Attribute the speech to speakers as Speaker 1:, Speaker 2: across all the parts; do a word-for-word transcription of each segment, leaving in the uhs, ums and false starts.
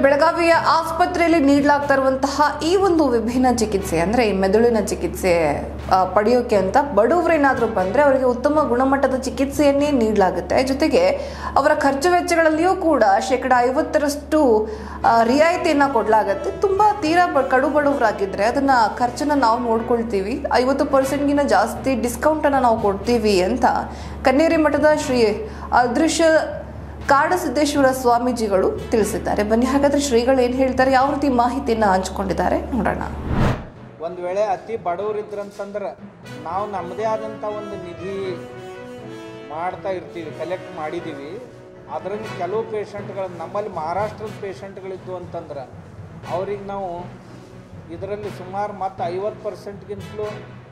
Speaker 1: ಬೆಳಗಾವಿಯ ಆಸ್ಪತ್ರೆಯಲ್ಲಿ ನೀಡಲಾಗ್ತಾ ಇರುವಂತಹ ಈ ಒಂದು ವಿಭಿನ್ನ ಚಿಕಿತ್ಸೆ ಅಂದರೆ ಈ ಮೆದುಳಿನ ಚಿಕಿತ್ಸೆ ಪಡೆಯೋಕೆ ಅಂತ ಬಡವರೇನಾದರೂ ಬಂದರೆ ಅವರಿಗೆ ಉತ್ತಮ ಗುಣಮಟ್ಟದ ಚಿಕಿತ್ಸೆಯನ್ನೇ ನೀಡಲಾಗುತ್ತೆ. ಜೊತೆಗೆ ಅವರ ಖರ್ಚು ವೆಚ್ಚಗಳಲ್ಲಿಯೂ ಕೂಡ ಶೇಕಡ ಐವತ್ತರಷ್ಟು ರಿಯಾಯಿತಿಯನ್ನು ಕೊಡಲಾಗುತ್ತೆ. ತುಂಬ ತೀರಾ ಕಡು ಬಡವರಾಗಿದ್ದರೆ ಅದನ್ನು ಖರ್ಚನ್ನು ನಾವು ನೋಡ್ಕೊಳ್ತೀವಿ, ಐವತ್ತು ಪರ್ಸೆಂಟ್ಗಿಂತ ಜಾಸ್ತಿ ಡಿಸ್ಕೌಂಟನ್ನು ನಾವು ಕೊಡ್ತೀವಿ ಅಂತ ಕನ್ನೇರಿ ಮಠದ ಶ್ರೀ ಅದೃಶ್ಯ ಕಾಡಸಿದ್ದೇಶ್ವರ ಸ್ವಾಮೀಜಿಗಳು ತಿಳಿಸಿದ್ದಾರೆ. ಬನ್ನಿ ಹಾಗಾದ್ರೆ ಶ್ರೀಗಳು ಏನು ಹೇಳ್ತಾರೆ, ಯಾವ ರೀತಿ ಮಾಹಿತಿಯನ್ನು ಹಂಚಿಕೊಂಡಿದ್ದಾರೆ ನೋಡೋಣ.
Speaker 2: ಒಂದು ವೇಳೆ ಅತಿ ಬಡವರಿದ್ರಂತಂದ್ರೆ ನಾವು ನಮ್ಮದೇ ಆದಂಥ ಒಂದು ನಿಧಿ ಮಾಡ್ತಾ ಇರ್ತೀವಿ, ಕಲೆಕ್ಟ್ ಮಾಡಿದ್ದೀವಿ. ಅದರಲ್ಲಿ ಕೆಲವು ಪೇಷಂಟ್ಗಳು ನಮ್ಮಲ್ಲಿ ಮಹಾರಾಷ್ಟ್ರದ ಪೇಷಂಟ್ಗಳಿದ್ದು ಅಂತಂದ್ರೆ ಅವ್ರಿಗೆ ನಾವು ಇದರಲ್ಲಿ ಸುಮಾರು ಮತ್ತು ಐವತ್ತು ಪರ್ಸೆಂಟ್ಗಿಂತಲೂ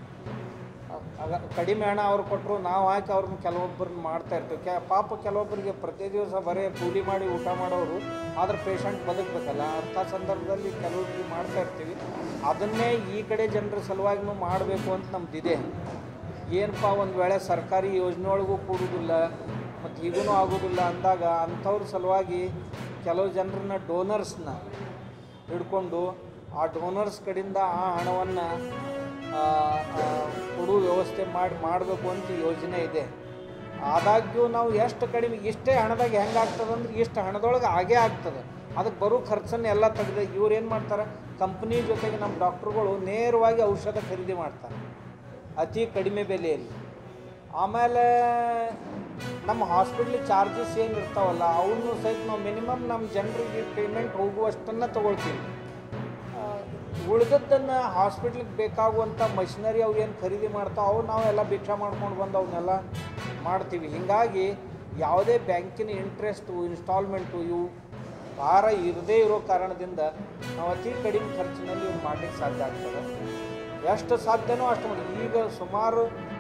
Speaker 2: ಕಡಿಮೆ ಹಣ ಅವ್ರು ಕೊಟ್ಟರು ನಾವು ಹಾಕಿ ಅವ್ರನ್ನ ಕೆಲವೊಬ್ಬರನ್ನ ಮಾಡ್ತಾ ಇರ್ತೀವಿ. ಕೆ ಪಾಪ ಕೆಲವೊಬ್ಬರಿಗೆ ಪ್ರತಿ ದಿವಸ ಬರೀ ಕೂಲಿ ಮಾಡಿ ಊಟ ಮಾಡೋರು, ಆದ್ರೆ ಪೇಷಂಟ್ ಬದುಕಬೇಕಲ್ಲ, ಅಂಥ ಸಂದರ್ಭದಲ್ಲಿ ಕೆಲವೊಬ್ಬರಿಗೆ ಮಾಡ್ತಾ ಇರ್ತೀವಿ. ಅದನ್ನೇ ಈ ಕಡೆ ಜನರ ಸಲುವಾಗಿನೂ ಮಾಡಬೇಕು ಅಂತ ನಮ್ದಿದೆ. ಏನಪ್ಪ ಒಂದು ವೇಳೆ ಸರ್ಕಾರಿ ಯೋಜನೆ ಒಳಗೂ ಕೂಡುವುದಿಲ್ಲ ಮತ್ತು ಹೀಗೂ ಆಗೋದಿಲ್ಲ ಅಂದಾಗ ಅಂಥವ್ರ ಸಲುವಾಗಿ ಕೆಲವು ಜನರನ್ನ ಡೋನರ್ಸ್ನ ಹಿಡ್ಕೊಂಡು ಆ ಡೋನರ್ಸ್ ಕಡೆಯಿಂದ ಆ ಹಣವನ್ನು ಕೊಡುವ ವ್ಯವಸ್ಥೆ ಮಾಡಿ ಮಾಡಬೇಕು ಅಂತ ಯೋಜನೆ ಇದೆ. ಆದಾಗ್ಯೂ ನಾವು ಎಷ್ಟು ಕಡಿಮೆ ಇಷ್ಟೇ ಹಣದಾಗ ಹೆಂಗೆ ಆಗ್ತದೆ ಅಂದ್ರೆ ಇಷ್ಟು ಹಣದೊಳಗೆ ಆಗೇ ಆಗ್ತದೆ. ಅದಕ್ಕೆ ಬರೋ ಖರ್ಚನ್ನು ಎಲ್ಲ ತೆಗೆದು ಇವ್ರು ಏನು ಮಾಡ್ತಾರೆ, ಕಂಪ್ನಿ ಜೊತೆಗೆ ನಮ್ಮ ಡಾಕ್ಟ್ರುಗಳು ನೇರವಾಗಿ ಔಷಧ ಖರೀದಿ ಮಾಡ್ತಾರೆ ಅತಿ ಕಡಿಮೆ ಬೆಲೆಯಲ್ಲಿ. ಆಮೇಲೆ ನಮ್ಮ ಹಾಸ್ಪಿಟ್ಲಿಗೆ ಚಾರ್ಜಸ್ ಏನು ಇರ್ತಾವಲ್ಲ ಅವನ್ನೂ ಸಹಿತ ನಾವು ಮಿನಿಮಮ್ ನಮ್ಮ ಜನರಿಗೆ ಪೇಮೆಂಟ್ ಹೋಗುವಷ್ಟನ್ನು ತೊಗೊಳ್ತೀವಿ. ಉಳಿದದ್ದನ್ನು ಹಾಸ್ಪಿಟ್ಲಿಗೆ ಬೇಕಾಗುವಂಥ ಮಷಿನರಿ ಅವು ಏನು ಖರೀದಿ ಮಾಡ್ತಾವೆ ಅವು ನಾವೆಲ್ಲ ಭಿಕ್ಷಾ ಮಾಡ್ಕೊಂಡು ಬಂದು ಅವನ್ನೆಲ್ಲ ಮಾಡ್ತೀವಿ. ಹೀಗಾಗಿ ಯಾವುದೇ ಬ್ಯಾಂಕಿನ ಇಂಟ್ರೆಸ್ಟು ಇನ್ಸ್ಟಾಲ್ಮೆಂಟು ಇವು ಭಾರ ಇರದೇ ಇರೋ ಕಾರಣದಿಂದ ನಾವು ಅತಿ ಕಡಿಮೆ ಖರ್ಚಿನಲ್ಲಿ ಇವು ಮಾಡಲಿಕ್ಕೆ ಸಾಧ್ಯ ಆಗ್ತದೆ. ಎಷ್ಟು ಸಾಧ್ಯನೋ ಅಷ್ಟು ಮಾಡಿ. ಈಗ ಸುಮಾರು